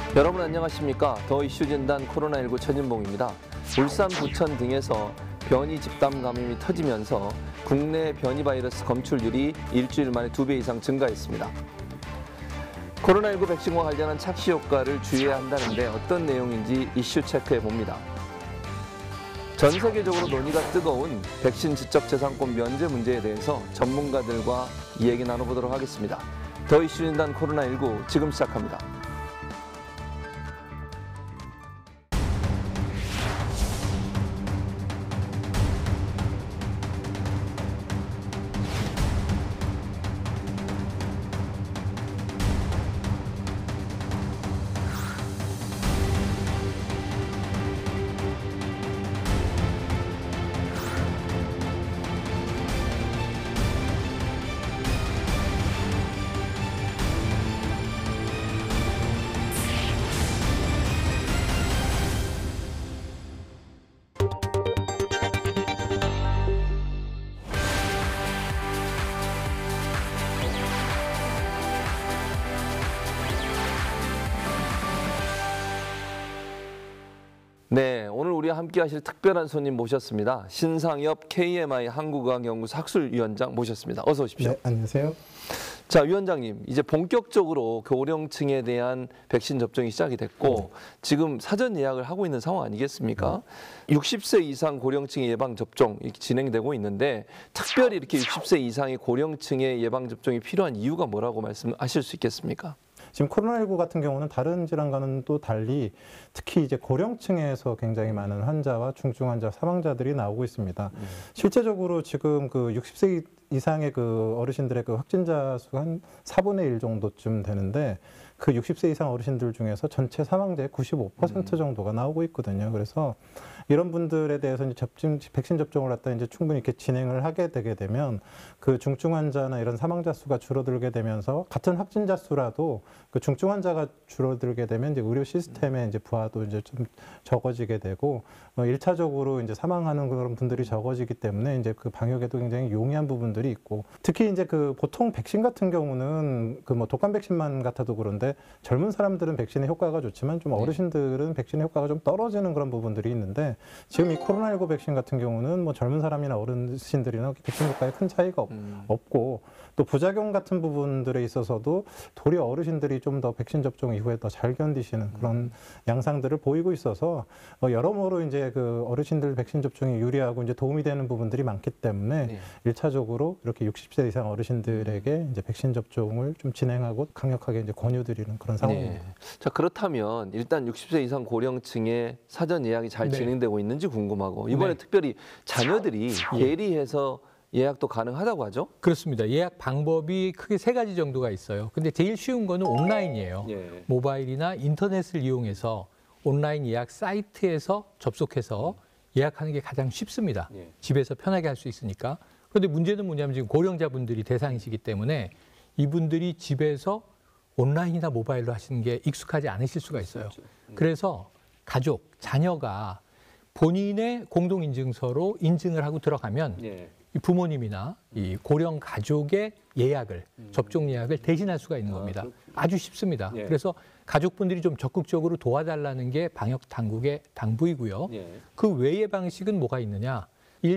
여러분 안녕하십니까? 더 이슈 진단 코로나19 최진봉입니다. 울산, 부천 등에서 변이 집단 감염이 터지면서 국내 변이 바이러스 검출률이 일주일 만에 2배 이상 증가했습니다. 코로나19 백신과 관련한 착시 효과를 주의해야 한다는데 어떤 내용인지 이슈 체크해 봅니다. 전 세계적으로 논의가 뜨거운 백신 지적재산권 면제 문제에 대해서 전문가들과 이야기 나눠보도록 하겠습니다. 더 이슈 진단 코로나19 지금 시작합니다. 네, 오늘 우리와 함께 하실 특별한 손님 모셨습니다. 신상엽 KMI 한국의학연구소 학술위원장 모셨습니다. 어서 오십시오. 네, 안녕하세요. 자, 위원장님, 이제 본격적으로 고령층에 대한 백신 접종이 시작이 됐고 지금 사전 예약을 하고 있는 상황 아니겠습니까? 60세 이상 고령층의 예방 접종 이렇게 진행되고 있는데 특별히 이렇게 60세 이상의 고령층의 예방 접종이 필요한 이유가 뭐라고 말씀하실 수 있겠습니까? 지금 코로나19 같은 경우는 다른 질환과는 또 달리 특히 이제 고령층에서 굉장히 많은 환자와 중증 환자, 사망자들이 나오고 있습니다. 실제적으로 지금 그 60세 이상의 그 어르신들의 그 확진자 수가 한 4분의 1 정도쯤 되는데 그 60세 이상 어르신들 중에서 전체 사망자의 95% 정도가 나오고 있거든요. 그래서 이런 분들에 대해서 이제 백신 접종을 갖다 이제 충분히 이렇게 진행을 하게 되게 되면 그 중증 환자나 이런 사망자 수가 줄어들게 되면서 같은 확진자 수라도 그 중증 환자가 줄어들게 되면 이제 의료 시스템의 이제 부하도 이제 좀 적어지게 되고 1차적으로 이제 사망하는 그런 분들이 적어지기 때문에 이제 그 방역에도 굉장히 용이한 부분들이 있고 특히 이제 그 보통 백신 같은 경우는 그 뭐 독감 백신만 같아도 그런데 젊은 사람들은 백신의 효과가 좋지만 좀 어르신들은 백신의 효과가 좀 떨어지는 그런 부분들이 있는데 지금 이 코로나19 백신 같은 경우는 뭐 젊은 사람이나 어르신들이나 백신 효과에 큰 차이가 없고 또 부작용 같은 부분들에 있어서도 도리어 어르신들이 좀 더 백신 접종 이후에 더 잘 견디시는 그런 양상들을 보이고 있어서 여러모로 이제 그 어르신들 백신 접종이 유리하고 이제 도움이 되는 부분들이 많기 때문에 1차적으로 이렇게 60세 이상 어르신들에게 이제 백신 접종을 좀 진행하고 강력하게 이제 권유드리는 그런 상황입니다. 자, 그렇다면 일단 60세 이상 고령층의 사전 예약이 잘 진행되고 있는지 궁금하고 이번에 특별히 자녀들이 예리해서 예약도 가능하다고 하죠? 그렇습니다. 예약 방법이 크게 3가지 정도가 있어요. 근데 제일 쉬운 거는 온라인이에요. 모바일이나 인터넷을 이용해서 온라인 예약 사이트에서 접속해서 예약하는 게 가장 쉽습니다. 집에서 편하게 할 수 있으니까. 그런데 문제는 뭐냐면 지금 고령자분들이 대상이시기 때문에 이분들이 집에서 온라인이나 모바일로 하시는 게 익숙하지 않으실 수가 있어요. 그래서 가족, 자녀가 본인의 공동인증서로 인증을 하고 들어가면 이 부모님이나 이 고령 가족의 예약을, 접종 예약을 대신할 수가 있는 겁니다. 아주 쉽습니다. 그래서 가족분들이 좀 적극적으로 도와달라는 게 방역 당국의 당부이고요. 그 외의 방식은 뭐가 있느냐?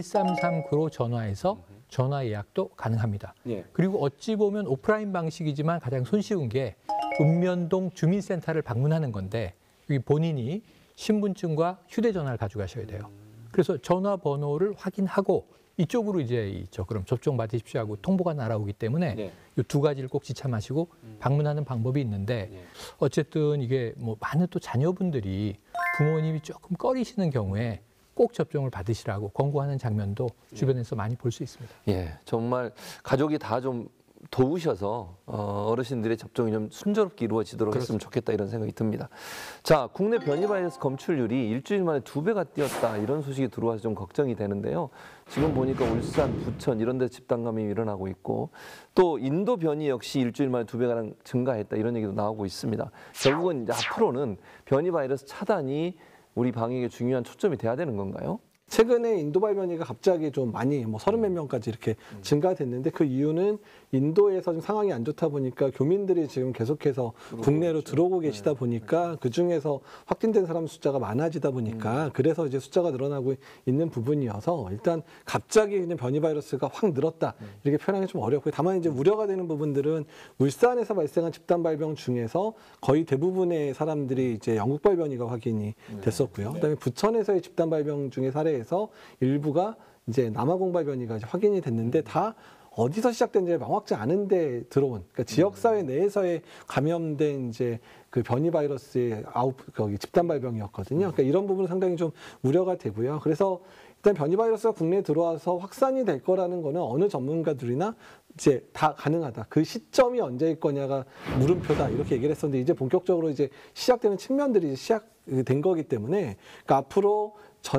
1339로 전화해서 전화 예약도 가능합니다. 그리고 어찌 보면 오프라인 방식이지만 가장 손쉬운 게 읍면동 주민센터를 방문하는 건데 여기 본인이 신분증과 휴대전화를 가져가셔야 돼요. 그래서 전화번호를 확인하고 이쪽으로 이제 그럼 접종 받으십시오 하고 통보가 날아오기 때문에 이 2가지를 꼭 지참하시고 방문하는 방법이 있는데 어쨌든 이게 뭐 많은 또 자녀분들이 부모님이 조금 꺼리시는 경우에 꼭 접종을 받으시라고 권고하는 장면도 주변에서 많이 볼 수 있습니다. 예, 정말 가족이 다 좀 도우셔서 어르신들의 접종이 좀 순조롭게 이루어지도록 했으면 좋겠다 이런 생각이 듭니다. 자, 국내 변이 바이러스 검출률이 일주일 만에 2배가 뛰었다 이런 소식이 들어와서 좀 걱정이 되는데요. 지금 보니까 울산, 부천 이런 데 집단 감염이 일어나고 있고 또 인도 변이 역시 일주일 만에 2배가량 증가했다 이런 얘기도 나오고 있습니다. 결국은 이제 앞으로는 변이 바이러스 차단이 우리 방역에 중요한 초점이 돼야 되는 건가요? 최근에 인도발 변이가 갑자기 좀 많이 뭐 30몇 명까지 이렇게 증가됐는데 그 이유는 인도에서 좀 상황이 안 좋다 보니까 교민들이 지금 계속해서 국내로 들어오고 계시다 보니까 그 중에서 확진된 사람 숫자가 많아지다 보니까 그래서 이제 숫자가 늘어나고 있는 부분이어서 일단 갑자기 그냥 변이 바이러스가 확 늘었다 이렇게 표현하기 좀 어렵고요. 다만 이제 우려가 되는 부분들은 울산에서 발생한 집단 발병 중에서 거의 대부분의 사람들이 이제 영국발 변이가 확인이 됐었고요. 그다음에 부천에서의 집단 발병 중에 사례에서 일부가 이제 남아공발 변이가 이제 확인이 됐는데 다 어디서 시작된지 명확지 않은데 들어온 그러니까 지역사회 내에서의 감염된 이제 그 변이 바이러스의 거기 집단 발병이었거든요. 그러니까 이런 부분은 상당히 좀 우려가 되고요. 그래서 일단 변이 바이러스가 국내에 들어와서 확산이 될 거라는 거는 어느 전문가들이나 이제 다 가능하다. 그 시점이 언제일 거냐가 물음표다. 이렇게 얘기를 했었는데 이제 본격적으로 이제 시작되는 측면들이 시작된 거기 때문에 그러니까 앞으로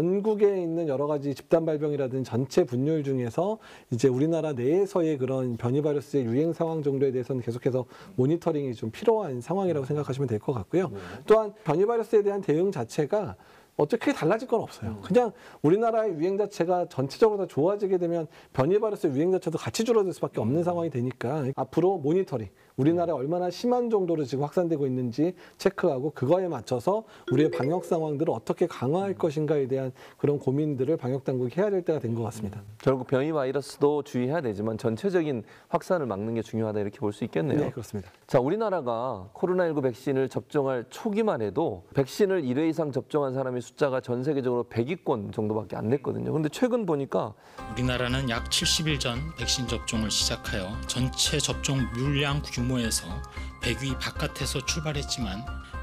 전국에 있는 여러 가지 집단 발병이라든지 전체 분열 중에서 이제 우리나라 내에서의 그런 변이 바이러스의 유행 상황 정도에 대해서는 계속해서 모니터링이 좀 필요한 상황이라고 생각하시면 될 것 같고요. 또한 변이 바이러스에 대한 대응 자체가 어떻게 달라질 건 없어요. 그냥 우리나라의 유행 자체가 전체적으로 다 좋아지게 되면 변이 바이러스의 유행 자체도 같이 줄어들 수밖에 없는 상황이 되니까 앞으로 모니터링, 우리나라에 얼마나 심한 정도로 지금 확산되고 있는지 체크하고 그거에 맞춰서 우리의 방역 상황들을 어떻게 강화할 것인가에 대한 그런 고민들을 방역 당국이 해야 될 때가 된 것 같습니다. 결국 변이 바이러스도 주의해야 되지만 전체적인 확산을 막는 게 중요하다 이렇게 볼 수 있겠네요. 네, 그렇습니다. 자, 우리나라가 코로나19 백신을 접종할 초기만 해도 백신을 1회 이상 접종한 사람의 숫자가 전 세계적으로 100위권 정도밖에 안 됐거든요. 그런데 최근 보니까 우리나라는 약 70일 전 백신 접종을 시작하여 전체 접종 물량 규모에서 100위 바깥에서 출발했지만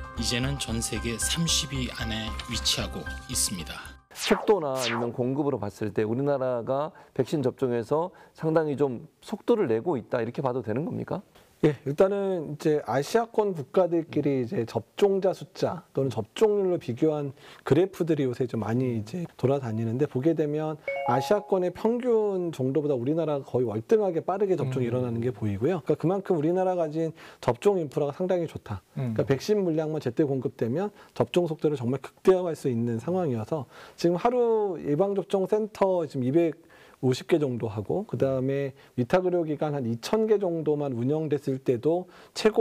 이제는 전 세계 30위 안에 위치하고 있습니다. 속도나 아니면 공급으로 봤을 때 우리나라가 백신 접종에서 상당히 좀 속도를 내고 있다 이렇게 봐도 되는 겁니까? 예, 일단은 이제 아시아권 국가들끼리 이제 접종자 숫자 또는 접종률로 비교한 그래프들이 요새 좀 많이 이제 돌아다니는데 보게 되면 아시아권의 평균 정도보다 우리나라가 거의 월등하게 빠르게 접종이 일어나는 게 보이고요. 그러니까 그만큼 우리나라가 가진 접종 인프라가 상당히 좋다. 그러니까 백신 물량만 제때 공급되면 접종 속도를 정말 극대화할 수 있는 상황이어서 지금 하루 예방접종 센터 지금 250개 정도 하고 그다음에 위탁 의료기관 한 2,000개 정도만 운영됐을 때도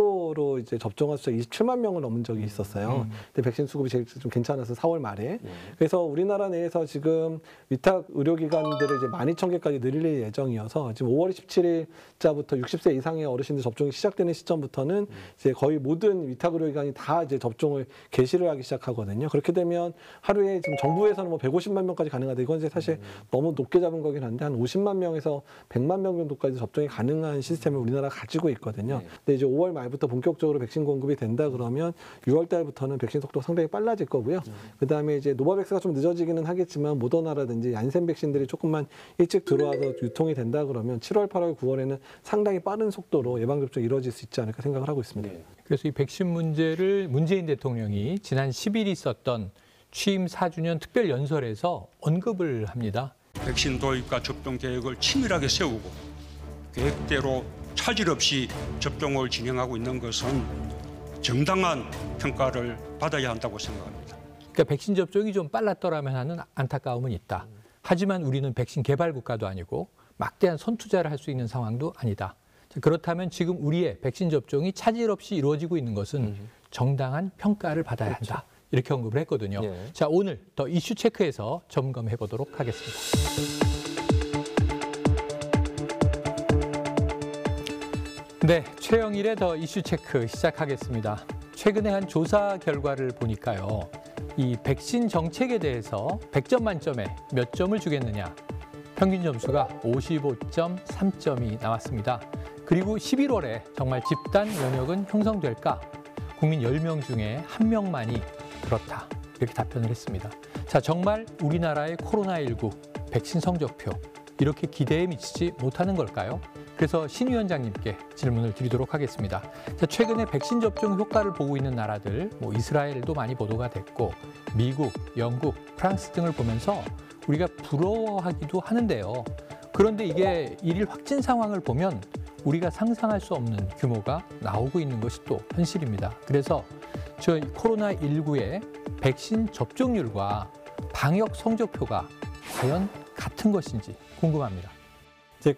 최고로 이제 접종한 수가 27만 명을 넘은 적이 있었어요. 근데 백신 수급이 제일 좀 괜찮아서 4월 말에. 그래서 우리나라 내에서 지금 위탁 의료기관들을 이제 12,000개까지 늘릴 예정이어서 지금 5월 27일자부터 60세 이상의 어르신들 접종이 시작되는 시점부터는 이제 거의 모든 위탁 의료기관이 다 이제 접종을 개시를 하기 시작하거든요. 그렇게 되면 하루에 지금 정부에서는 뭐 150만 명까지 가능하다. 이건 이제 사실 너무 높게 잡은 거긴 한데 한 50만 명에서 100만 명 정도까지 접종이 가능한 시스템을 우리나라가 가지고 있거든요. 근데 이제 5월 말부터 본격적으로 백신 공급이 된다 그러면 6월 달부터는 백신 속도가 상당히 빨라질 거고요. 그다음에 이제 노바백스가 좀 늦어지기는 하겠지만 모더나라든지 얀센 백신들이 조금만 일찍 들어와서 유통이 된다 그러면 7월, 8월, 9월에는 상당히 빠른 속도로 예방접종이 이루어질 수 있지 않을까 생각을 하고 있습니다. 그래서 이 백신 문제를 문재인 대통령이 지난 10일 있었던 취임 4주년 특별연설에서 언급을 합니다. 백신 도입과 접종 계획을 치밀하게 세우고 계획대로 차질 없이 접종을 진행하고 있는 것은 정당한 평가를 받아야 한다고 생각합니다. 그러니까 백신 접종이 좀 빨랐더라면 하는 안타까움은 있다. 하지만 우리는 백신 개발 국가도 아니고 막대한 선투자를 할 수 있는 상황도 아니다. 그렇다면 지금 우리의 백신 접종이 차질 없이 이루어지고 있는 것은 정당한 평가를 받아야 한다. 이렇게 언급을 했거든요. 자, 오늘 더 이슈 체크에서 점검해 보도록 하겠습니다. 네, 최영일의 더 이슈 체크 시작하겠습니다. 최근에 한 조사 결과를 보니까요. 이 백신 정책에 대해서 100점 만점에 몇 점을 주겠느냐. 평균 점수가 55.3점이 나왔습니다. 그리고 11월에 정말 집단 면역은 형성될까? 국민 10명 중에 1명만이 그렇다. 이렇게 답변을 했습니다. 자, 정말 우리나라의 코로나19 백신 성적표 이렇게 기대에 미치지 못하는 걸까요? 그래서 신 위원장님께 질문을 드리도록 하겠습니다. 자, 최근에 백신 접종 효과를 보고 있는 나라들, 뭐 이스라엘도 많이 보도가 됐고 미국, 영국, 프랑스 등을 보면서 우리가 부러워하기도 하는데요. 그런데 이게 일일 확진 상황을 보면 우리가 상상할 수 없는 규모가 나오고 있는 것이 또 현실입니다. 그래서 저희 코로나19의 백신 접종률과 방역 성적표가 과연 같은 것인지 궁금합니다. 이제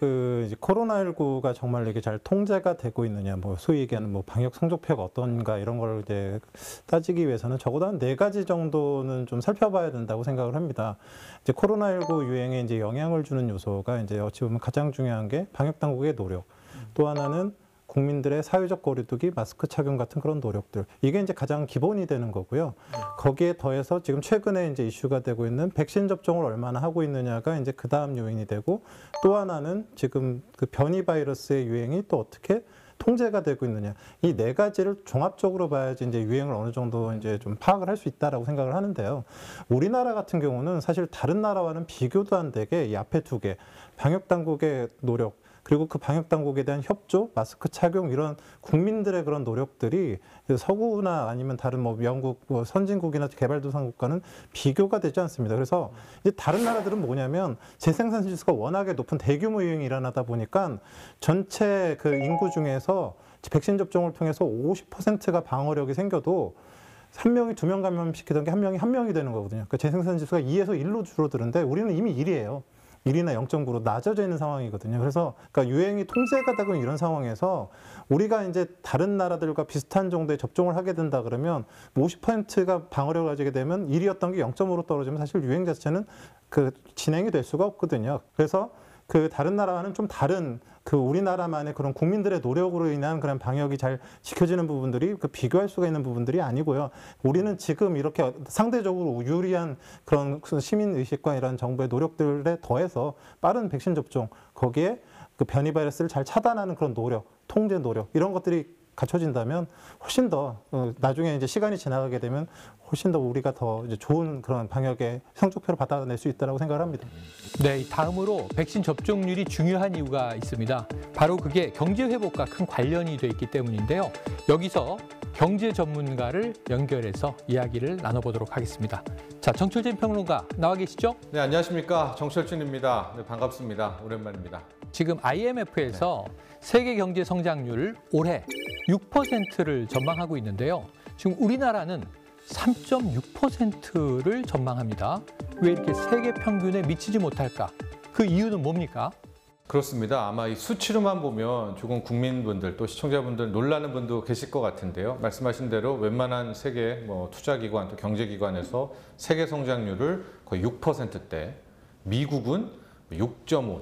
코로나19가 정말 이게 잘 통제가 되고 있느냐, 뭐 소위 얘기하는 뭐 방역 성적표가 어떤가 이런 걸 이제 따지기 위해서는 적어도 한 4가지 정도는 좀 살펴봐야 된다고 생각을 합니다. 이제 코로나19 유행에 이제 영향을 주는 요소가 이제 어찌 보면 가장 중요한 게 방역 당국의 노력, 또 하나는 국민들의 사회적 거리두기, 마스크 착용 같은 그런 노력들. 이게 이제 가장 기본이 되는 거고요. 거기에 더해서 지금 최근에 이제 이슈가 되고 있는 백신 접종을 얼마나 하고 있느냐가 이제 그 다음 요인이 되고, 또 하나는 지금 그 변이 바이러스의 유행이 또 어떻게 통제가 되고 있느냐. 이 4가지를 종합적으로 봐야지 이제 유행을 어느 정도 이제 좀 파악을 할 수 있다라고 생각을 하는데요. 우리나라 같은 경우는 사실 다른 나라와는 비교도 안 되게 이 앞에 2개, 방역 당국의 노력, 그리고 그 방역 당국에 대한 협조, 마스크 착용 이런 국민들의 그런 노력들이 서구나 아니면 다른 뭐 영국, 뭐 선진국이나 개발도상국과는 비교가 되지 않습니다. 그래서 이제 다른 나라들은 뭐냐면 재생산 지수가 워낙에 높은 대규모 유행이 일어나다 보니까 전체 그 인구 중에서 백신 접종을 통해서 50%가 방어력이 생겨도 1명이 2명 감염시키던 게 1명이 되는 거거든요. 그러니까 재생산 지수가 2에서 1로 줄어드는데 우리는 이미 1이에요. 1이나 0.9로 낮아져 있는 상황이거든요. 그래서 그러니까 유행이 통제가 되고 이런 상황에서 우리가 이제 다른 나라들과 비슷한 정도의 접종을 하게 된다 그러면 50%가 방어력을 가지게 되면 1이었던 게 0.5로 떨어지면 사실 유행 자체는 그 진행이 될 수가 없거든요. 그래서 그 다른 나라와는 좀 다른 그 우리나라만의 그런 국민들의 노력으로 인한 그런 방역이 잘 지켜지는 부분들이 그 비교할 수가 있는 부분들이 아니고요. 우리는 지금 이렇게 상대적으로 유리한 그런 시민 의식과 이런 정부의 노력들에 더해서 빠른 백신 접종, 거기에 그 변이 바이러스를 잘 차단하는 그런 노력, 통제 노력 이런 것들이 갖춰진다면 훨씬 더 나중에 이제 시간이 지나가게 되면 훨씬 더 우리가 더 이제 좋은 그런 방역의 성적표를 받아낼 수 있다고 생각을 합니다. 네, 다음으로 백신 접종률이 중요한 이유가 있습니다. 바로 그게 경제 회복과 큰 관련이 돼 있기 때문인데요. 여기서 경제 전문가를 연결해서 이야기를 나눠보도록 하겠습니다. 자, 정철진 평론가 나와 계시죠? 네, 안녕하십니까. 정철진입니다. 네, 반갑습니다. 오랜만입니다. 지금 IMF에서 세계 경제 성장률을 올해 6%를 전망하고 있는데요. 지금 우리나라는 3.6%를 전망합니다. 왜 이렇게 세계 평균에 미치지 못할까? 그 이유는 뭡니까? 그렇습니다. 아마 이 수치로만 보면 조금 국민분들 또 시청자분들 놀라는 분도 계실 것 같은데요. 말씀하신 대로 웬만한 세계 뭐 투자기관 또 경제기관에서 세계 성장률을 거의 6%대, 미국은 6.5,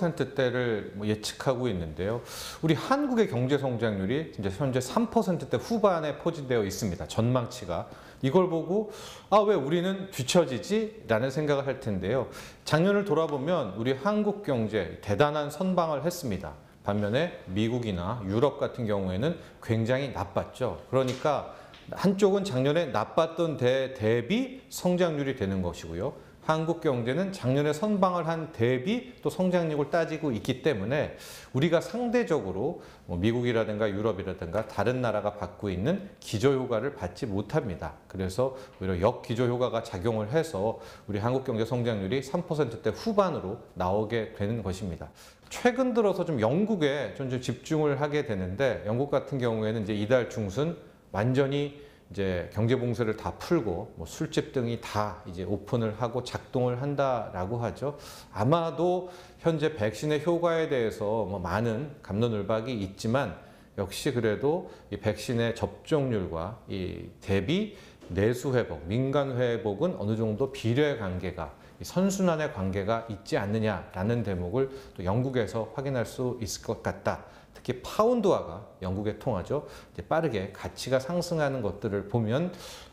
7%대를 예측하고 있는데요. 우리 한국의 경제 성장률이 이제 현재 3%대 후반에 포진되어 있습니다. 전망치가. 이걸 보고 왜 우리는 뒤처지지? 라는 생각을 할 텐데요. 작년을 돌아보면 우리 한국 경제 대단한 선방을 했습니다. 반면에 미국이나 유럽 같은 경우에는 굉장히 나빴죠. 그러니까 한쪽은 작년에 나빴던 데 대비 성장률이 되는 것이고요. 한국 경제는 작년에 선방을 한 대비 또 성장력을 따지고 있기 때문에 우리가 상대적으로 미국이라든가 유럽이라든가 다른 나라가 받고 있는 기저효과를 받지 못합니다. 그래서 오히려 역기저효과가 작용을 해서 우리 한국 경제 성장률이 3%대 후반으로 나오게 되는 것입니다. 최근 들어서 좀 영국에 좀 집중을 하게 되는데 영국 같은 경우에는 이제 이달 중순 완전히 이제 경제 봉쇄를 다 풀고 뭐 술집 등이 다 이제 오픈을 하고 작동을 한다라고 하죠. 아마도 현재 백신의 효과에 대해서 뭐 많은 갑론을박이 있지만 역시 그래도 이 백신의 접종률과 이 대비 내수 회복, 민간 회복은 어느 정도 비례 관계가 선순환의 관계가 있지 않느냐라는 대목을 또 영국에서 확인할 수 있을 것 같다. 특히 파운드화가 영국의 통화죠. 이제 빠르게 가치가 상승하는 것들을 보면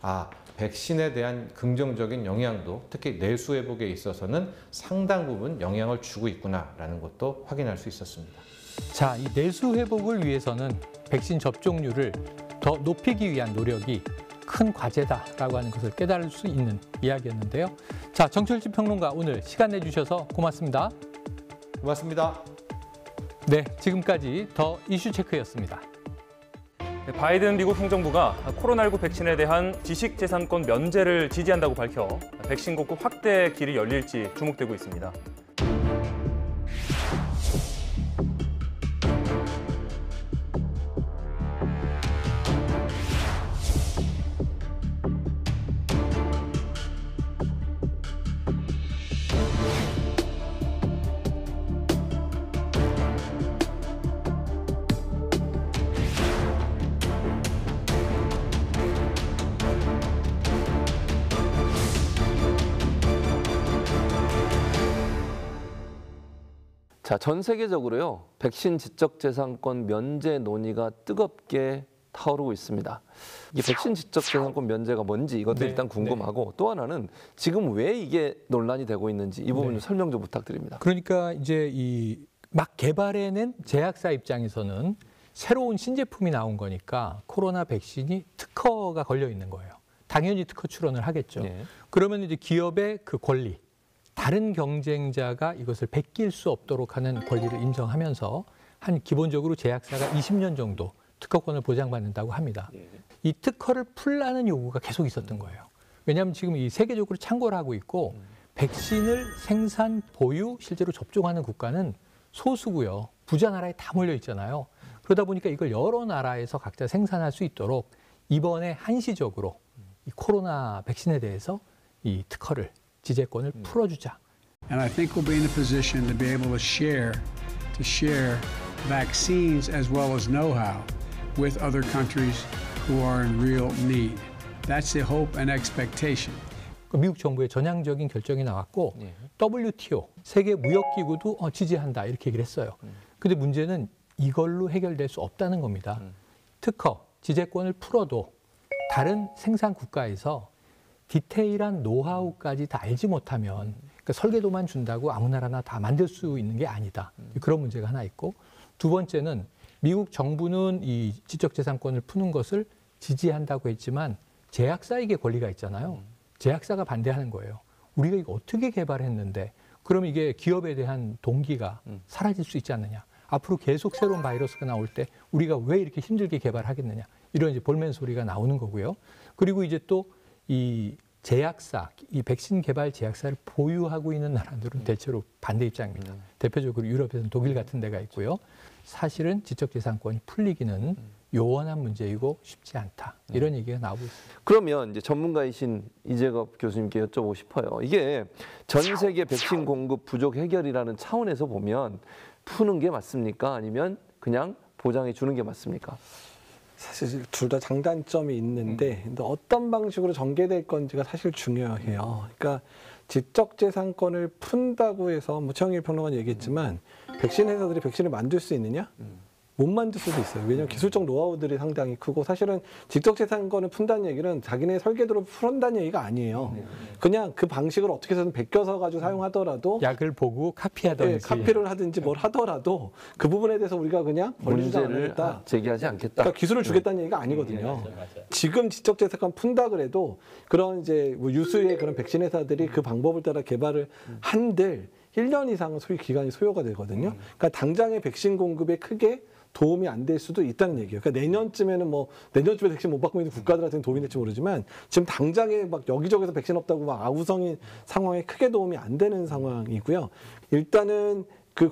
백신에 대한 긍정적인 영향도 특히 내수 회복에 있어서는 상당 부분 영향을 주고 있구나라는 것도 확인할 수 있었습니다. 자, 이 내수 회복을 위해서는 백신 접종률을 더 높이기 위한 노력이 큰 과제다라고 하는 것을 깨달을 수 있는 이야기였는데요. 자, 정철진 평론가 오늘 시간 내주셔서 고맙습니다. 고맙습니다. 네, 지금까지 더 이슈체크였습니다. 바이든 미국 행정부가 코로나19 백신에 대한 지식재산권 면제를 지지한다고 밝혀 백신 공급 확대 길이 열릴지 주목되고 있습니다. 자, 전 세계적으로요. 백신 지적재산권 면제 논의가 뜨겁게 타오르고 있습니다. 이 백신 지적재산권 면제가 뭔지 이것도 네, 일단 궁금하고 또 하나는 지금 왜 이게 논란이 되고 있는지 이 부분 좀 설명 좀 부탁드립니다. 그러니까 이제 이 막 개발해낸 제약사 입장에서는 새로운 신제품이 나온 거니까 코로나 백신이 특허가 걸려 있는 거예요. 당연히 특허 출원을 하겠죠. 네. 그러면 이제 기업의 그 권리, 다른 경쟁자가 이것을 베낄 수 없도록 하는 권리를 인정하면서 한 기본적으로 제약사가 20년 정도 특허권을 보장받는다고 합니다. 이 특허를 풀라는 요구가 계속 있었던 거예요. 왜냐하면 지금 이 세계적으로 창궐을 하고 있고 백신을 생산, 보유, 실제로 접종하는 국가는 소수고요. 부자 나라에 다 몰려 있잖아요. 그러다 보니까 이걸 여러 나라에서 각자 생산할 수 있도록 이번에 한시적으로 이 코로나 백신에 대해서 이 특허를, 지재권을 풀어주자. And I think we'll be in a position to be able to share vaccines as well as know-how with other countries who are in real need. That's the hope and expectation. 미국 정부의 전향적인 결정이 나왔고 WTO, 세계무역기구도 지지한다 이렇게 얘기를 했어요. 근데 문제는 이걸로 해결될 수 없다는 겁니다. 특허, 지재권을 풀어도 다른 생산 국가에서 디테일한 노하우까지 다 알지 못하면 그러니까 설계도만 준다고 아무 나라나 다 만들 수 있는 게 아니다. 그런 문제가 하나 있고 두 번째는 미국 정부는 이 지적재산권을 푸는 것을 지지한다고 했지만 제약사에게 권리가 있잖아요. 제약사가 반대하는 거예요. 우리가 이거 어떻게 개발했는데 그럼 이게 기업에 대한 동기가 사라질 수 있지 않느냐. 앞으로 계속 새로운 바이러스가 나올 때 우리가 왜 이렇게 힘들게 개발하겠느냐. 이런 이제 볼멘 소리가 나오는 거고요. 그리고 이제 또 이 제약사, 이 백신 개발 제약사를 보유하고 있는 나라들은 대체로 반대 입장입니다. 대표적으로 유럽에서는 독일 같은 데가 있고요. 사실은 지적재산권이 풀리기는 요원한 문제이고 쉽지 않다. 이런 얘기가 나오고 있습니다. 그러면 이제 전문가이신 이재갑 교수님께 여쭤보고 싶어요. 이게 전 세계 백신 공급 부족 해결이라는 차원에서 보면 푸는 게 맞습니까? 아니면 그냥 보장해 주는 게 맞습니까? 사실 둘 다 장단점이 있는데 근데 어떤 방식으로 전개될 건지가 사실 중요해요. 그러니까 지적재산권을 푼다고 해서 최영일 평론가는 얘기했지만 백신 회사들이 백신을 만들 수 있느냐? 못 만들 수도 있어요. 왜냐하면 기술적 노하우들이 상당히 크고 사실은 지적재산권을 푼다는 얘기는 자기네 설계도로 푼다는 얘기가 아니에요. 그냥 그 방식을 어떻게 해서든 베껴서 가지고 사용하더라도 약을 보고 카피하든지 네, 카피를 하든지 뭘 하더라도 그 부분에 대해서 우리가 그냥 벌리지 문제를 않겠다. 제기하지 않겠다. 그러니까 기술을 주겠다는 얘기가 아니거든요. 지금 지적재산권 푼다 그래도 그런 이제 뭐 유수의 그런 백신 회사들이 그 방법을 따라 개발을 한들 1년 이상은 기간이 소요가 되거든요. 그러니까 당장의 백신 공급에 크게 도움이 안 될 수도 있다는 얘기예요. 그러니까 내년쯤에는 내년쯤에 백신 못 받고 있는 국가들한테는 도움이 될지 모르지만 지금 당장에 막 여기저기서 백신 없다고 막 아우성인 상황에 크게 도움이 안 되는 상황이고요. 일단은 그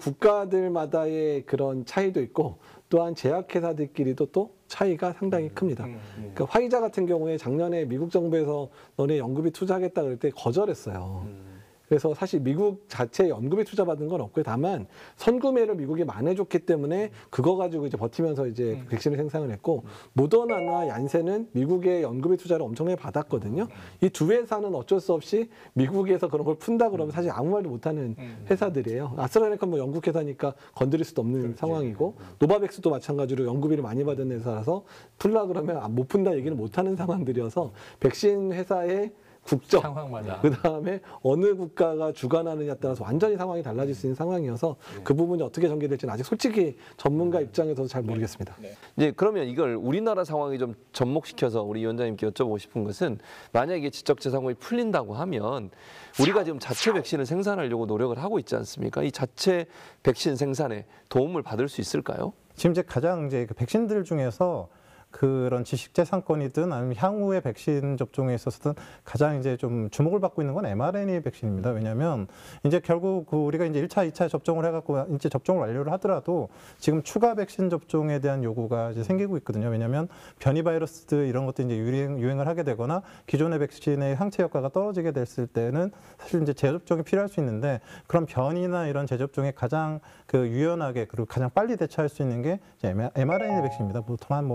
국가들마다의 그런 차이도 있고 또한 제약회사들끼리도 또 차이가 상당히 큽니다. 그러니까 화이자 같은 경우에 작년에 미국 정부에서 너네 연구비 투자하겠다 그럴 때 거절했어요. 그래서 사실 미국 자체에 연구비 투자받은 건 없고요. 다만 선구매를 미국이 많아줬기 때문에 그거 가지고 이제 버티면서 이제 백신을 생산을 했고 모더나나 얀센은 미국의 연구비 투자를 엄청나게 받았거든요. 이 두 회사는 어쩔 수 없이 미국에서 그런 걸 푼다 그러면 사실 아무 말도 못하는 회사들이에요. 아스트라제네카 뭐 영국 회사니까 건드릴 수도 없는 상황이고 노바백스도 마찬가지로 연구비를 많이 받은 회사라서 풀라 그러면 못 푼다 얘기는 못하는 상황들이어서 백신 회사의 국적, 상황마다. 그다음에 어느 국가가 주관하느냐에 따라서 완전히 상황이 달라질 수 있는 상황이어서 그 부분이 어떻게 전개될지는 아직 솔직히 전문가 입장에서도 잘 모르겠습니다. 이제 그러면 이걸 우리나라 상황에 좀 접목시켜서 우리 위원장님께 여쭤보고 싶은 것은 만약에 지적재산권이 풀린다고 하면 우리가 지금 자체 백신을 생산하려고 노력을 하고 있지 않습니까? 이 자체 백신 생산에 도움을 받을 수 있을까요? 지금 이제 가장 이제 그 백신들 중에서 그런 지식재산권이든 아니면 향후의 백신 접종에 있어서든 가장 이제 좀 주목을 받고 있는 건 mRNA 백신입니다. 왜냐하면 이제 결국 우리가 이제 1차, 2차 접종을 해갖고 이제 접종을 완료를 하더라도 지금 추가 백신 접종에 대한 요구가 이제 생기고 있거든요. 왜냐하면 변이 바이러스들 이런 것도 이제 유행을 하게 되거나 기존의 백신의 항체 효과가 떨어지게 됐을 때는 사실 이제 재접종이 필요할 수 있는데 그런 변이나 이런 재접종에 가장 그 유연하게 그리고 가장 빨리 대처할 수 있는 게 이제 mRNA 백신입니다. 보통 한 3,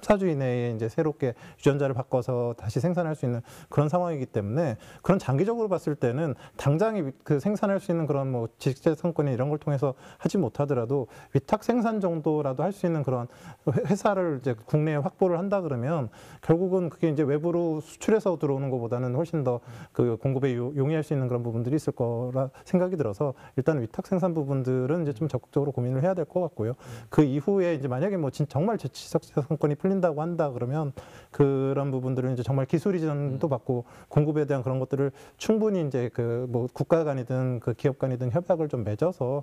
14주 이내에 이제 새롭게 유전자를 바꿔서 다시 생산할 수 있는 그런 상황이기 때문에 그런 장기적으로 봤을 때는 당장 그 생산할 수 있는 그런 뭐 지식재산권이 이런 걸 통해서 하지 못하더라도 위탁 생산 정도라도 할 수 있는 그런 회사를 이제 국내에 확보를 한다 그러면 결국은 그게 이제 외부로 수출해서 들어오는 것보다는 훨씬 더 그 공급에 용이할 수 있는 그런 부분들이 있을 거라 생각이 들어서 일단 위탁 생산 부분들은 이제 좀 적극적으로 고민을 해야 될 것 같고요. 그 이후에 이제 만약에 뭐 정말 지식재산권이 풀린다고 한다 그러면 그런 부분들은 이제 정말 기술 이전도 받고 공급에 대한 그런 것들을 충분히 이제 그 뭐 국가 간이든 그 기업 간이든 협약을 좀 맺어서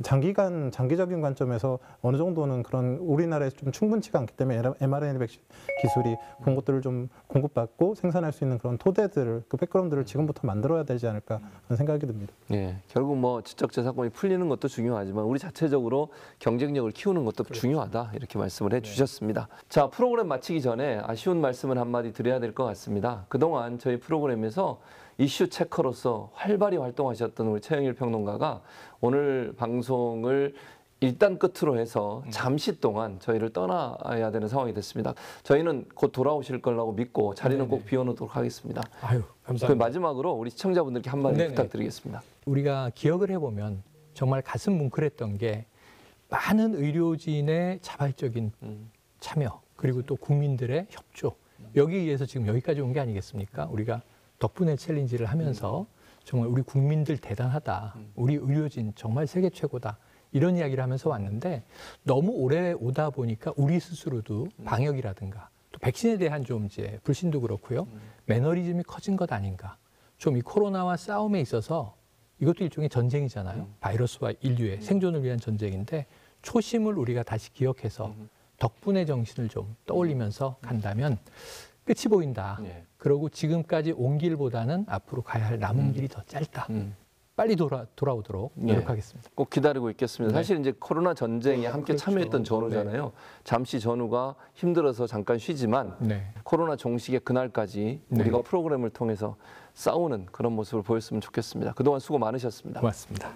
장기적인 관점에서 어느 정도는 그런 우리나라에 좀 충분치가 않기 때문에 mRNA 백신 기술이 그런 것들을 좀 공급받고 생산할 수 있는 그런 토대들을 그 백그라운드를 지금부터 만들어야 되지 않을까 하는 생각이 듭니다. 예, 결국 뭐 지적재산권이 풀리는 것도 중요하지만 우리 자체적으로 경쟁력을 키우는 것도 중요하다 이렇게 말씀을 해주셨습니다. 자, 프로그램 마치기 전에 아쉬운 말씀을 한마디 드려야 될 것 같습니다. 그동안 저희 프로그램에서 이슈 체커로서 활발히 활동하셨던 우리 최영일 평론가가 오늘 방송을 일단 끝으로 해서 잠시 동안 저희를 떠나야 되는 상황이 됐습니다. 저희는 곧 돌아오실 거라고 믿고 자리는 꼭 비워놓도록 하겠습니다. 아유, 감사합니다. 그 마지막으로 우리 시청자분들께 한마디 부탁드리겠습니다. 우리가 기억을 해보면 정말 가슴 뭉클했던 게 많은 의료진의 자발적인 참여 그리고 또 국민들의 협조 여기에 의해서 지금 여기까지 온 게 아니겠습니까? 우리가 덕분에 챌린지를 하면서 정말 우리 국민들 대단하다. 우리 의료진 정말 세계 최고다. 이런 이야기를 하면서 왔는데 너무 오래 오다 보니까 우리 스스로도 방역이라든가 또 백신에 대한 좀 이제 불신도 그렇고요. 매너리즘이 커진 것 아닌가. 좀 이 코로나와 싸움에 있어서 이것도 일종의 전쟁이잖아요. 바이러스와 인류의 생존을 위한 전쟁인데 초심을 우리가 다시 기억해서 덕분의 정신을 좀 떠올리면서 간다면 끝이 보인다. 그러고 지금까지 온 길보다는 앞으로 가야 할 남은 길이 더 짧다. 빨리 돌아오도록 노력하겠습니다. 꼭 기다리고 있겠습니다. 네. 사실 이제 코로나 전쟁에 함께 그렇죠. 참여했던 전우잖아요. 잠시 전우가 힘들어서 잠깐 쉬지만 코로나 종식의 그날까지 우리가 프로그램을 통해서 싸우는 그런 모습을 보였으면 좋겠습니다. 그동안 수고 많으셨습니다. 고맙습니다.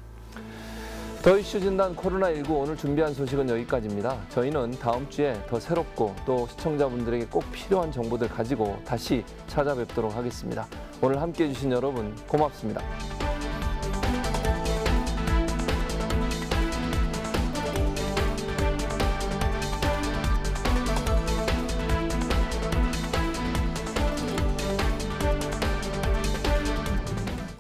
더 이슈 진단 코로나19 오늘 준비한 소식은 여기까지입니다. 저희는 다음 주에 더 새롭고 또 시청자분들에게 꼭 필요한 정보들 가지고 다시 찾아뵙도록 하겠습니다. 오늘 함께해 주신 여러분 고맙습니다.